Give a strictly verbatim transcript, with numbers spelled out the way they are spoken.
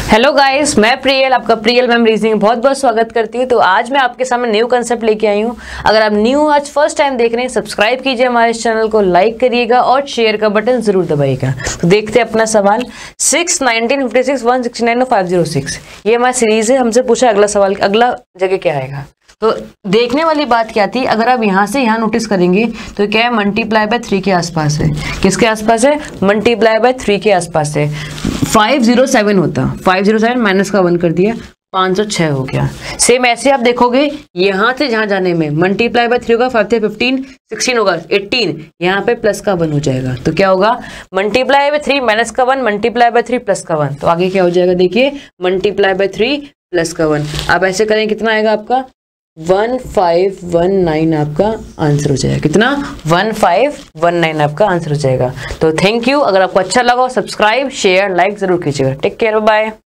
Hello guys, मैं प्रियल आपका Priyal ma'am reasoning बहुत बहुत स्वागत करती हूँ। तो आज मैं आपके सामने न्यू कंसेप्ट लेके आई हूँ। अगर आप न्यू आज फर्स्ट टाइम देख रहे हैं, सब्सक्राइब कीजिए हमारे इस चैनल को, लाइक करिएगा और शेयर का बटन जरूर दबाइएगा। तो देखते हैं अपना सवाल six nineteen fifty six one sixty nine five zero six. ये हमारी सीरीज है। हमसे पूछा अगला सवाल, अगला जगह क्या आएगा। तो देखने वाली बात क्या थी, अगर आप यहाँ से यहाँ नोटिस करेंगे तो क्या है, मल्टीप्लाई बाय थ्री के आसपास है। किसके आसपास है? मल्टीप्लाई बाय थ्री के आसपास है। फाइव जीरो सेवन होता, फाइव जीरो सेवन माइनस का वन कर दिया, पाँच सौ छह हो गया। सेम ऐसे आप देखोगे, यहाँ से जहाँ जाने में मल्टीप्लाई बाय थ्री होगा, फाइव थे फिफ्टीन, सिक्सटीन होगा एटीन, यहाँ पे प्लस का वन हो जाएगा। तो क्या होगा, मल्टीप्लाई बाय थ्री माइनस का one, multiply by three plus का वन। तो आगे क्या हो जाएगा, देखिए मल्टीप्लाई बाय थ्री प्लस का वन। आप ऐसे करें, कितना आएगा आपका वन फाइव वन नाइन आपका आंसर हो जाएगा। कितना? वन फाइव वन नाइन आपका आंसर हो जाएगा। तो थैंक यू। अगर आपको अच्छा लगा, सब्सक्राइब शेयर लाइक जरूर कीजिएगा। Take care, bye.